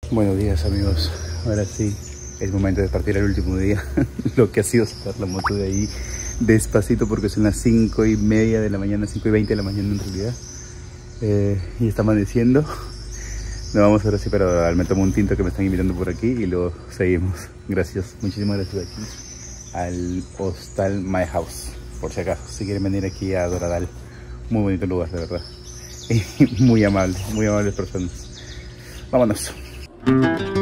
Buenos días amigos, ahora sí es momento de partir al último día. Lo que ha sido sacar la moto de ahí despacito porque son las 5:30 de la mañana, 5:20 de la mañana en realidad, y está amaneciendo. Nos vamos ahora sí, pero me tomo un tinto que me están invitando por aquí y luego seguimos. Gracias, muchísimas gracias aquí al hostal My House, por si acaso, si quieren venir aquí a Doradal. Muy bonito lugar, de verdad, y muy amables personas. Vámonos. Último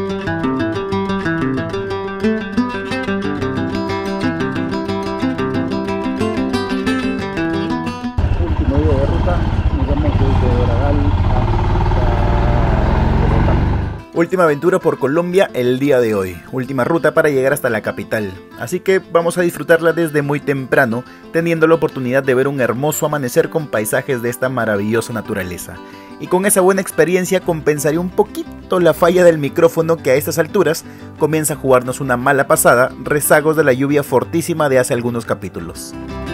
día de ruta, nos vamos desde Doradal hasta Bogotá. Última aventura por Colombia el día de hoy, última ruta para llegar hasta la capital, así que vamos a disfrutarla desde muy temprano, teniendo la oportunidad de ver un hermoso amanecer con paisajes de esta maravillosa naturaleza. Y con esa buena experiencia compensaría un poquito la falla del micrófono que a estas alturas comienza a jugarnos una mala pasada, rezagos de la lluvia fortísima de hace algunos capítulos.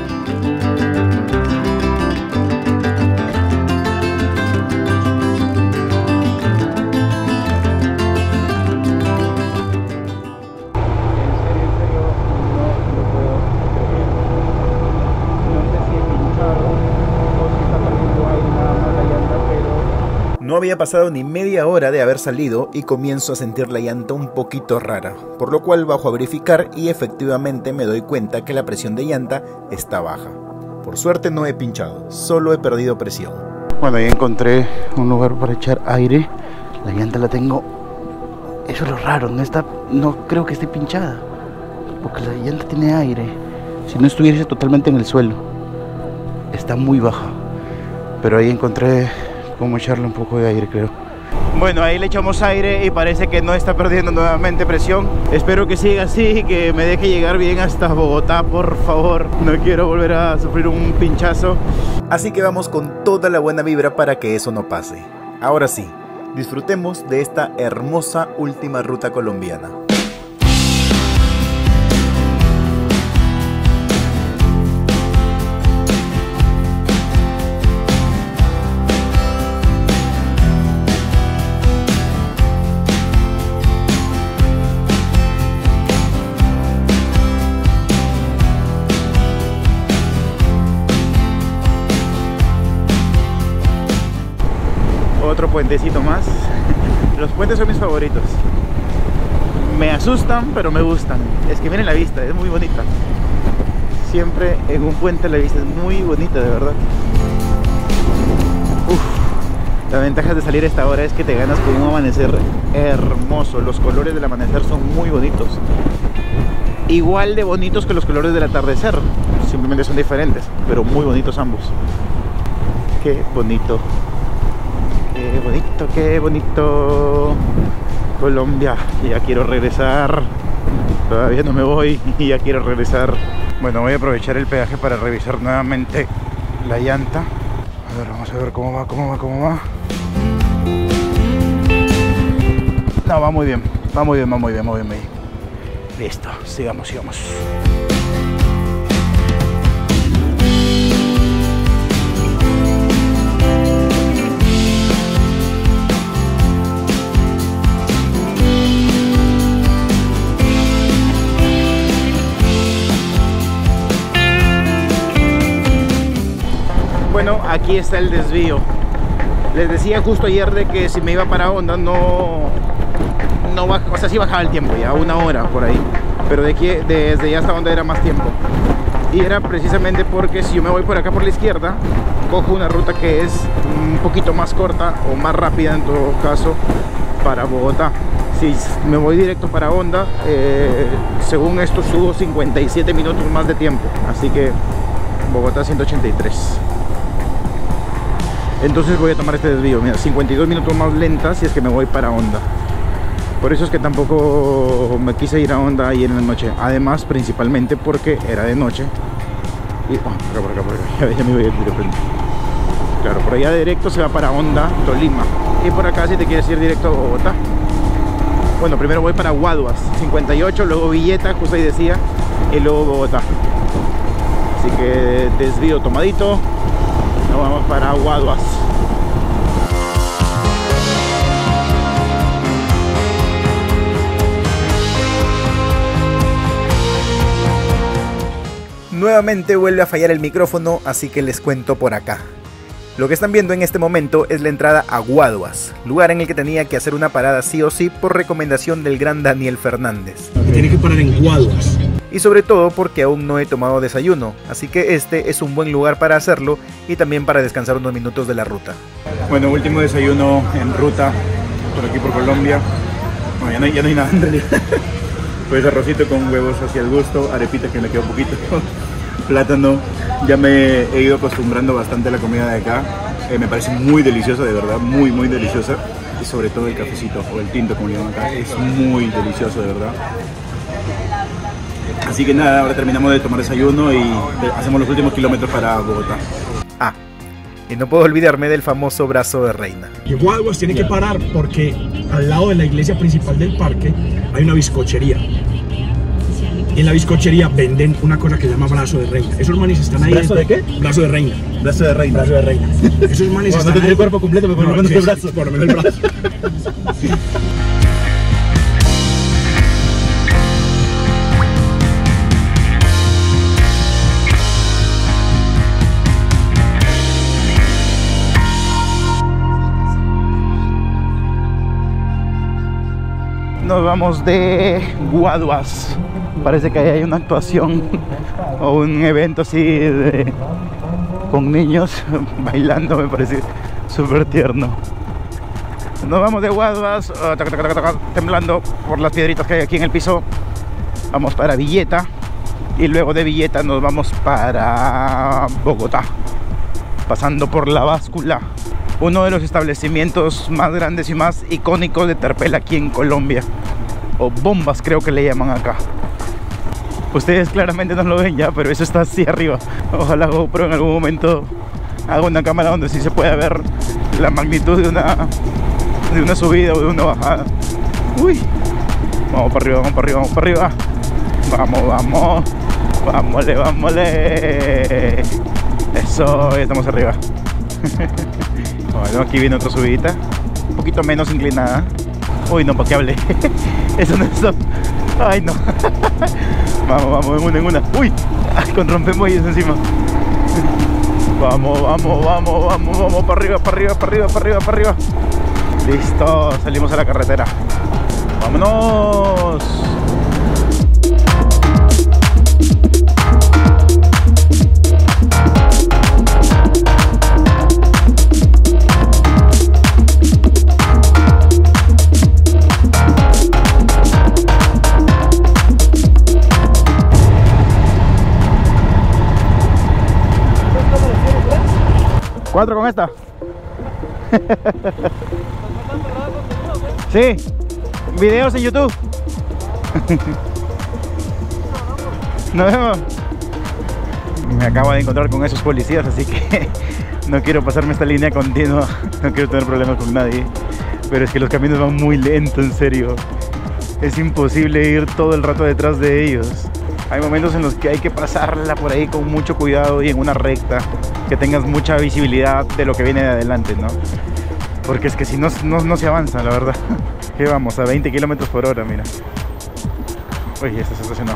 No había pasado ni media hora de haber salido y comienzo a sentir la llanta un poquito rara, por lo cual bajo a verificar y efectivamente me doy cuenta que la presión de llanta está baja. Por suerte no he pinchado, solo he perdido presión. Bueno, ya encontré un lugar para echar aire. La llanta la tengo, eso es lo raro, no creo que esté pinchada, porque la llanta tiene aire. Si no estuviese totalmente en el suelo, está muy baja, pero ahí encontré cómo echarle un poco de aire, creo. Bueno, ahí le echamos aire y parece que no está perdiendo nuevamente presión. Espero que siga así y que me deje llegar bien hasta Bogotá, por favor. No quiero volver a sufrir un pinchazo. Así que vamos con toda la buena vibra para que eso no pase. Ahora sí, disfrutemos de esta hermosa última ruta colombiana. Otro puentecito más. Los puentes son mis favoritos. Me asustan, pero me gustan. Es que miren la vista, es muy bonita. Siempre en un puente la vista es muy bonita, de verdad. La ventaja de salir a esta hora es que te ganas con un amanecer hermoso. Los colores del amanecer son muy bonitos. Igual de bonitos que los colores del atardecer. Simplemente son diferentes, pero muy bonitos ambos. Qué bonito. Qué bonito, qué bonito. Colombia, ya quiero regresar. Todavía no me voy y ya quiero regresar. Bueno, voy a aprovechar el peaje para revisar nuevamente la llanta. A ver, vamos a ver cómo va. No, va muy bien. Listo, sigamos. Bueno, aquí está el desvío. Les decía justo ayer de que si me iba para Honda no baja, o sea, sí bajaba el tiempo ya, 1 hora por ahí, pero desde ya hasta Honda era más tiempo. Y era precisamente porque si yo me voy por acá por la izquierda, cojo una ruta que es un poquito más corta o más rápida en todo caso para Bogotá. Si me voy directo para Honda, según esto subo 57 minutos más de tiempo, así que Bogotá 183. Entonces voy a tomar este desvío, mira, 52 minutos más lenta si es que me voy para Honda. Por eso es que tampoco me quise ir a Honda ayer en la noche. Además, principalmente porque era de noche. Y por acá, ya me voy a ir de frente. Claro, por allá directo se va para Honda, Tolima. Y por acá si te quieres ir directo a Bogotá. Bueno, primero voy para Guaduas, 58, luego Villeta, justo ahí decía, y luego Bogotá. Así que desvío tomadito. Nos vamos para Guaduas. Nuevamente vuelve a fallar el micrófono, así que les cuento por acá. Lo que están viendo en este momento es la entrada a Guaduas, lugar en el que tenía que hacer una parada sí o sí por recomendación del gran Daniel Fernández. Tiene que parar en Guaduas. Y sobre todo porque aún no he tomado desayuno, así que este es un buen lugar para hacerlo y también para descansar unos minutos de la ruta. Bueno, último desayuno en ruta por aquí por Colombia. No, ya no hay nada en realidad. Pues arrocito con huevos hacia el gusto, arepita que me quedó poquito, plátano. Ya me he ido acostumbrando bastante a la comida de acá. Me parece muy deliciosa, de verdad, muy deliciosa. Y sobre todo el cafecito o el tinto, como le llaman acá, es muy delicioso, de verdad. Así que nada, ahora terminamos de tomar desayuno y hacemos los últimos kilómetros para Bogotá. Ah, y no puedo olvidarme del famoso brazo de reina. Y Guaduas tiene que parar porque al lado de la iglesia principal del parque hay una bizcochería. Y en la bizcochería venden una cosa que se llama brazo de reina. Esos manes están ahí. ¿Brazo de qué? Brazo de reina. Brazo de reina. Brazo de reina. Esos manes están ahí. No el cuerpo completo, pero por lo menos el brazo. Por lo menos el brazo. Nos vamos de Guaduas. Parece que ahí hay una actuación o un evento así con niños bailando, me parece súper tierno. Nos vamos de Guaduas, temblando por las piedritas que hay aquí en el piso. Vamos para Villeta y luego de Villeta nos vamos para Bogotá, pasando por La Báscula, uno de los establecimientos más grandes y más icónicos de Terpel aquí en Colombia, o bombas creo que le llaman acá. Ustedes claramente no lo ven ya, pero eso está así arriba. Ojalá GoPro en algún momento haga una cámara donde sí se pueda ver la magnitud de una subida o de una bajada. Uy, vamos para arriba, vamos para arriba, vamos para arriba. Vamos, vámonos. Eso, ya estamos arriba. Bueno, aquí viene otra subidita, un poquito menos inclinada. Uy, no, ¿para qué hablé? Eso no es eso. Ay, no. Vamos, en una. Uy, con rompemuelles encima. Vamos, para arriba. Listo, salimos a la carretera. ¡Vámonos! ¿4 con esta? Sí, videos en YouTube. Nos vemos. Me acabo de encontrar con esos policías, así que no quiero pasarme esta línea continua. No quiero tener problemas con nadie. Pero es que los caminos van muy lento, en serio. Es imposible ir todo el rato detrás de ellos. Hay momentos en los que hay que pasarla por ahí con mucho cuidado y en una recta, que tengas mucha visibilidad de lo que viene de adelante, ¿no? Porque es que si no se avanza, la verdad. Que vamos a 20 km por hora, mira. Uy, esta se estacionó.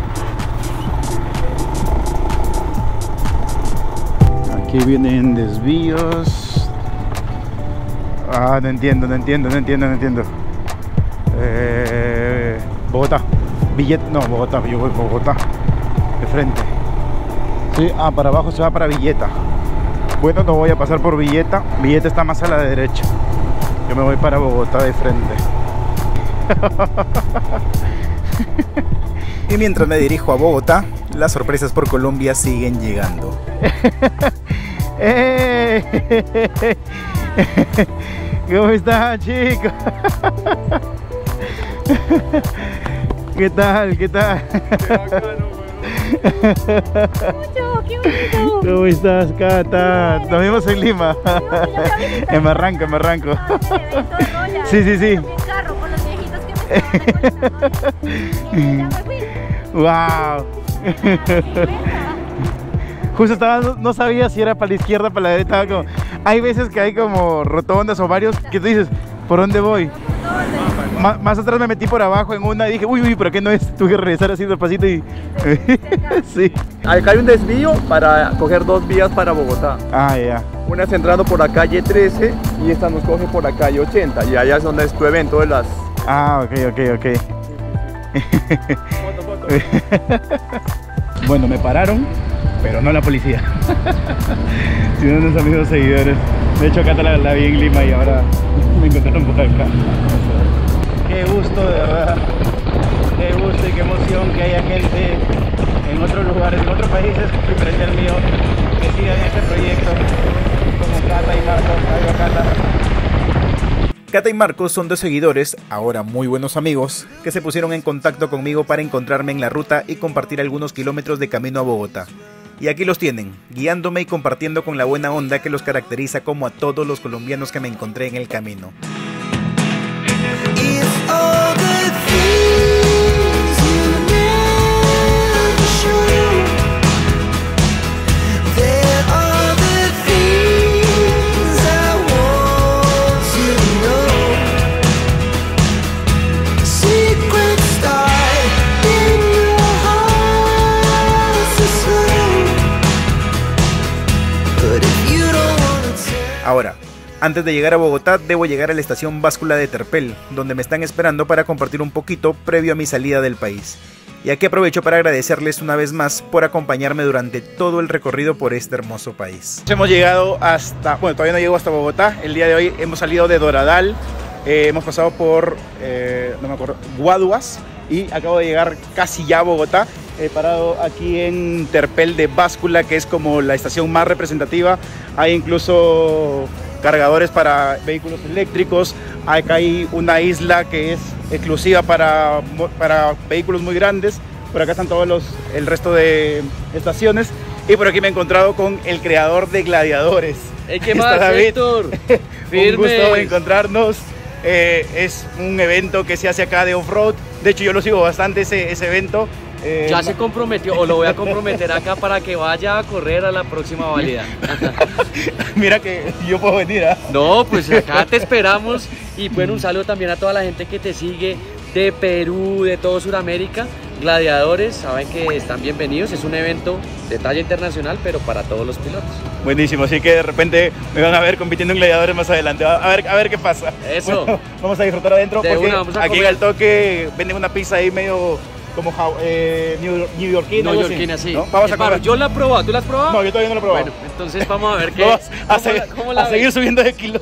Aquí vienen desvíos. Ah, no entiendo. Bogotá. No, Bogotá, yo voy a Bogotá. De frente. Sí, para abajo se va para Villeta. Bueno, no voy a pasar por Villeta. Villeta está más a la derecha. Yo me voy para Bogotá de frente. Y mientras me dirijo a Bogotá, las sorpresas por Colombia siguen llegando. ¿Cómo están, chicos? ¿Qué tal? Qué bonito. ¿Cómo estás, Cata? Nos vimos en Lima. En Barranco. Sí. Carro con los viejitos que me Wow. Justo no sabía si era para la izquierda o para la derecha. Hay veces que hay como rotondas o varios que tú dices, ¿por dónde voy? No, Más atrás me metí por abajo en una y dije, uy, pero ¿qué no es? Tuve que regresar así despacito y... sí. Acá hay un desvío para coger 2 vías para Bogotá. Ah, ya. Una es entrando por la calle 13 y esta nos coge por la calle 80. Y allá es donde es tu evento de las... Ah, ok. Bueno, me pararon, pero no la policía, sino unos amigos seguidores. De hecho, acá la vi en Lima y ahora me encontraron por acá. Qué gusto, de verdad. Qué gusto y qué emoción que haya gente en otros lugares, en otros países frente al mío, que sigan este proyecto, como Cata y Marcos. Adiós, Cata. Cata y Marcos son 2 seguidores, ahora muy buenos amigos, que se pusieron en contacto conmigo para encontrarme en la ruta y compartir algunos kilómetros de camino a Bogotá. Y aquí los tienen, guiándome y compartiendo con la buena onda que los caracteriza como a todos los colombianos que me encontré en el camino. Ahora, antes de llegar a Bogotá, debo llegar a la estación Báscula de Terpel, donde me están esperando para compartir un poquito previo a mi salida del país. Y aquí aprovecho para agradecerles una vez más por acompañarme durante todo el recorrido por este hermoso país. Hemos llegado hasta, bueno, todavía no llego hasta Bogotá. El día de hoy hemos salido de Doradal, hemos pasado por, no me acuerdo, Guaduas, y acabo de llegar casi ya a Bogotá. He parado aquí en Terpel de Báscula, que es como la estación más representativa. Hay incluso cargadores para vehículos eléctricos. Acá hay una isla que es exclusiva para vehículos muy grandes. Por acá están todos el resto de estaciones. Y por aquí me he encontrado con el creador de Gladiadores. ¿Qué más, Héctor? Un gusto encontrarnos. Es un evento que se hace acá de off-road. De hecho, yo lo sigo bastante ese evento. Ya se comprometió, o lo voy a comprometer acá para que vaya a correr a la próxima válida. Mira que yo puedo venir, ¿eh? No, pues acá te esperamos. Y bueno, un saludo también a toda la gente que te sigue de Perú, de todo Sudamérica. Gladiadores, saben que están bienvenidos. Es un evento de talla internacional, pero para todos los pilotos. Buenísimo, así que de repente me van a ver compitiendo en Gladiadores más adelante. A ver qué pasa. Eso. Bueno, vamos a disfrutar adentro de porque vamos a aquí en el toque venden una pizza ahí medio como neoyorquina. Neoyorquina, sí. ¿No? Vamos a comer. Yo la he probado, ¿tú la has probado? No, yo todavía no la he probado. Bueno, entonces vamos a ver qué. Vamos a seguir subiendo de kilos.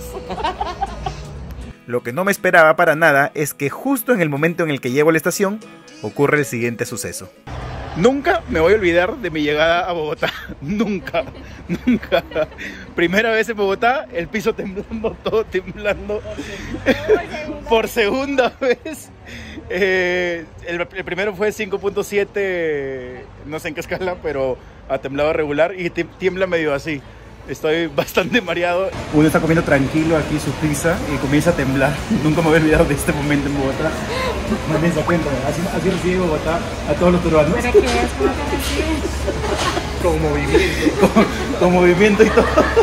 Lo que no me esperaba para nada es que justo en el momento en el que llego a la estación, ocurre el siguiente suceso. Nunca me voy a olvidar de mi llegada a Bogotá. Nunca. Primera vez en Bogotá, el piso temblando, todo temblando. Por segunda vez. El primero fue 5.7, no sé en qué escala, pero ha temblado regular y tiembla medio así. Estoy bastante mareado. Uno está comiendo tranquilo aquí su pizza y comienza a temblar. Nunca me había olvidado de este momento en Bogotá. Vanessa, cuéntame, así recibe Bogotá a todos los peruanos. Para que veas cómo te reciben. Con movimiento. Con movimiento y todo.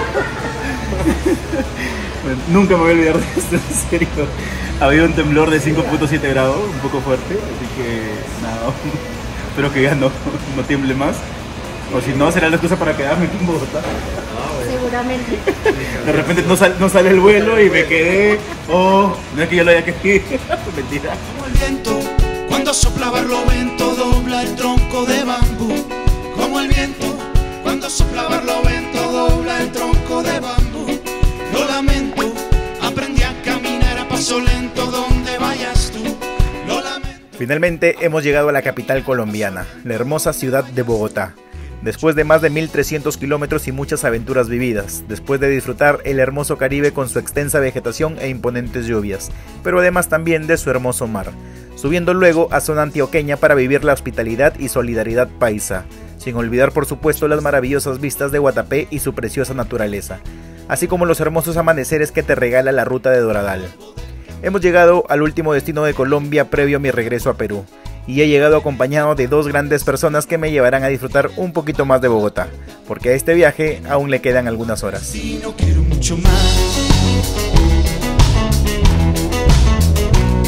Bueno, nunca me voy a olvidar de esto, en serio. Ha habido un temblor de 5.7 grados, un poco fuerte, así que nada, espero que ya no tiemble más. O si no, será la excusa para quedarme aquí en Bogotá. Seguramente. De repente no sale el vuelo y me quedé. Oh, no es que yo lo haya querido. Mentira. Como el viento, cuando sopla Barlovento, dobla el tronco de bambú. Como el viento, cuando sopla Barlovento, dobla el tronco de bambú. Lo lamento, aprendí a caminar a paso lento donde vayas tú. Lo lamento. Finalmente hemos llegado a la capital colombiana, la hermosa ciudad de Bogotá. Después de más de 1300 kilómetros y muchas aventuras vividas, después de disfrutar el hermoso Caribe con su extensa vegetación e imponentes lluvias, pero además también de su hermoso mar, subiendo luego a zona antioqueña para vivir la hospitalidad y solidaridad paisa, sin olvidar por supuesto las maravillosas vistas de Guatapé y su preciosa naturaleza, así como los hermosos amaneceres que te regala la ruta de Doradal. Hemos llegado al último destino de Colombia previo a mi regreso a Perú, y he llegado acompañado de dos grandes personas que me llevarán a disfrutar un poquito más de Bogotá, porque a este viaje aún le quedan algunas horas. Si no quiero mucho más.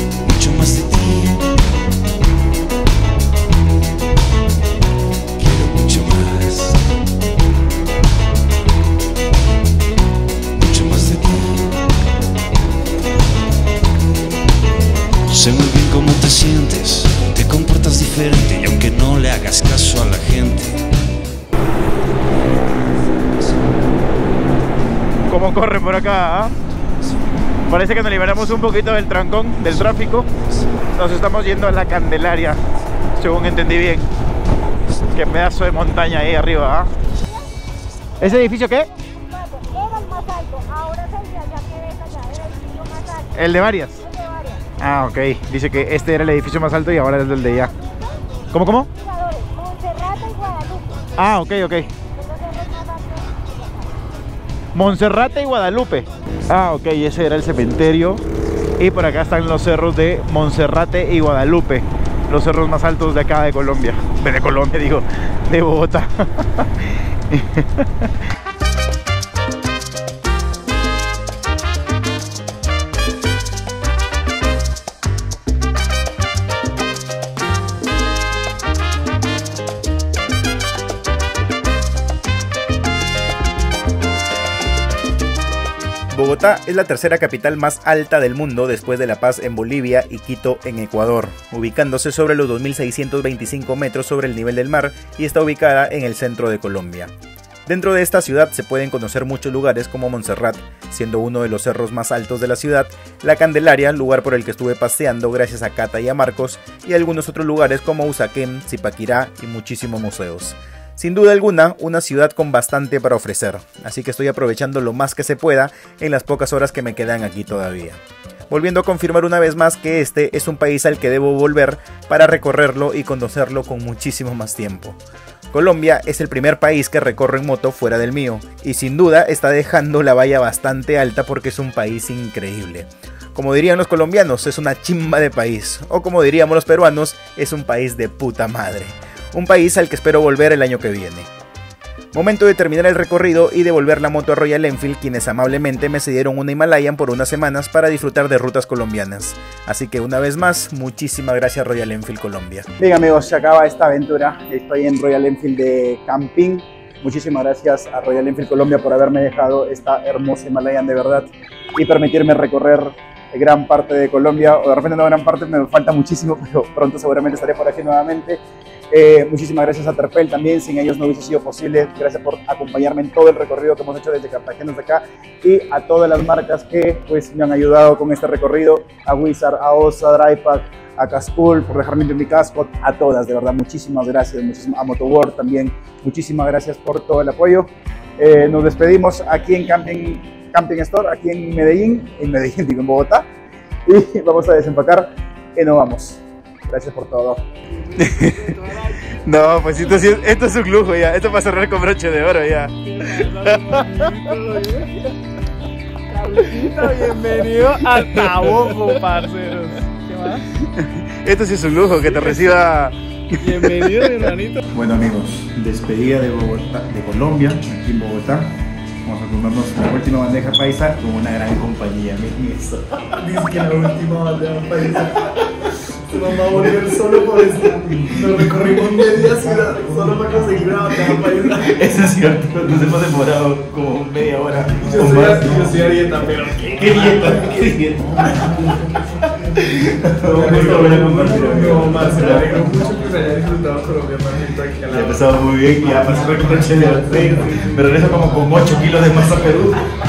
Sé muy bien cómo te sientes, te comportas diferente y aunque no le hagas caso a la gente. ¿Cómo corre por acá? Parece que nos liberamos un poquito del trancón, del tráfico. Nos estamos yendo a la Candelaria, según entendí bien. Qué pedazo de montaña ahí arriba. ¿Ese edificio qué? Era el más alto, ahora es el de allá que ves allá, era el edificio más alto. ¿El de varias? El de varias. Ah, ok. Dice que este era el edificio más alto y ahora es el de allá. ¿Cómo? Monserrate y Guadalupe. Ah, ok. Monserrate y Guadalupe. Ah, ok, ese era el cementerio. Y por acá están los cerros de Monserrate y Guadalupe. Los cerros más altos de acá de Colombia. De Colombia, digo, de Bogotá. Bogotá es la tercera capital más alta del mundo después de La Paz en Bolivia y Quito en Ecuador, ubicándose sobre los 2.625 metros sobre el nivel del mar y está ubicada en el centro de Colombia. Dentro de esta ciudad se pueden conocer muchos lugares como Montserrat, siendo uno de los cerros más altos de la ciudad, la Candelaria, lugar por el que estuve paseando gracias a Cata y a Marcos, y algunos otros lugares como Usaquén, Zipaquirá y muchísimos museos. Sin duda alguna, una ciudad con bastante para ofrecer, así que estoy aprovechando lo más que se pueda en las pocas horas que me quedan aquí todavía. Volviendo a confirmar una vez más que este es un país al que debo volver para recorrerlo y conocerlo con muchísimo más tiempo. Colombia es el primer país que recorro en moto fuera del mío, y sin duda está dejando la valla bastante alta porque es un país increíble. Como dirían los colombianos, es una chimba de país, o como diríamos los peruanos, es un país de puta madre. Un país al que espero volver el año que viene. Momento de terminar el recorrido y devolver la moto a Royal Enfield, quienes amablemente me cedieron una Himalayan por unas semanas para disfrutar de rutas colombianas. Así que una vez más, muchísimas gracias Royal Enfield Colombia. Bien amigos, se acaba esta aventura. Estoy en Royal Enfield de camping. Muchísimas gracias a Royal Enfield Colombia por haberme dejado esta hermosa Himalayan de verdad y permitirme recorrer gran parte de Colombia, o de repente no gran parte, me falta muchísimo, pero pronto seguramente estaré por aquí nuevamente. Muchísimas gracias a Terpel también, sin ellos no hubiese sido posible. Gracias por acompañarme en todo el recorrido que hemos hecho desde Cartagena hasta acá, y a todas las marcas que pues me han ayudado con este recorrido, a Wizard, a Osa, Drypack, a Cascool por dejarme en mi casco, a todas, de verdad, muchísimas gracias, a Motoworld también, muchísimas gracias por todo el apoyo. Nos despedimos aquí en Camping Store, aquí en Medellín, digo, en Bogotá, y vamos a desempacar y nos vamos. Gracias por todo. No, pues esto es un lujo ya. Esto va a cerrar con broche de oro ya. Bienvenido a Taboco, parceros. ¿Qué más? Esto sí es un lujo, que te reciba. Bienvenido, mi hermanito. Bueno amigos, despedida de Bogotá, de Colombia, aquí en Bogotá. Vamos a comernos la última bandeja paisa con una gran compañía. Miren eso. Dice que la última bandeja paisa. Se nos va a volver solo por esto. Nos recorrimos media ciudad solo para conseguir una bandeja paisa. Eso es cierto, nos hemos demorado como media hora. Yo estoy a dieta, pero ¿qué dieta? ¿Qué dieta? Más, me alegro mucho que se haya disfrutado Colombia, hermanito. Ya empezamos muy bien, ya pasé el broche de oro. Me regreso como con 8 kilos de masa a Perú.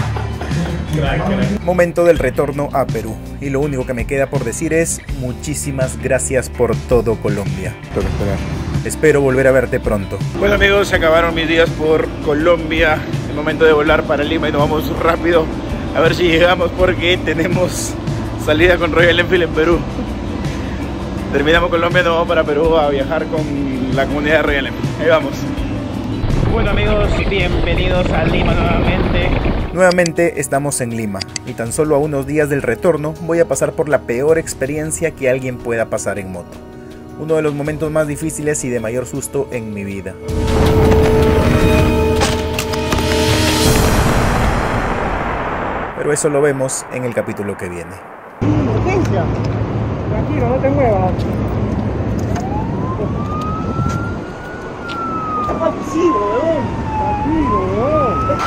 Momento del retorno a Perú, y lo único que me queda por decir es muchísimas gracias por todo Colombia. Toca esperar. Espero volver a verte pronto. Bueno amigos, se acabaron mis días por Colombia. Es momento de volar para Lima y nos vamos rápido a ver si llegamos porque tenemos salida con Royal Enfield en Perú. Terminamos Colombia, nos vamos para Perú a viajar con la comunidad de Royal Enfield. Ahí vamos. Bueno amigos, bienvenidos a Lima nuevamente. Nuevamente estamos en Lima, y tan solo a unos días del retorno voy a pasar por la peor experiencia que alguien pueda pasar en moto. Uno de los momentos más difíciles y de mayor susto en mi vida. Pero eso lo vemos en el capítulo que viene. Tranquilo, no te muevas. Tranquilo, weón.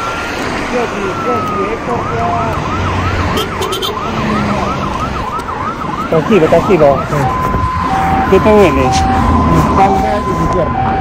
Tranquilo, tranquilo. ¿Qué te duele? Mi espalda y mi pierna.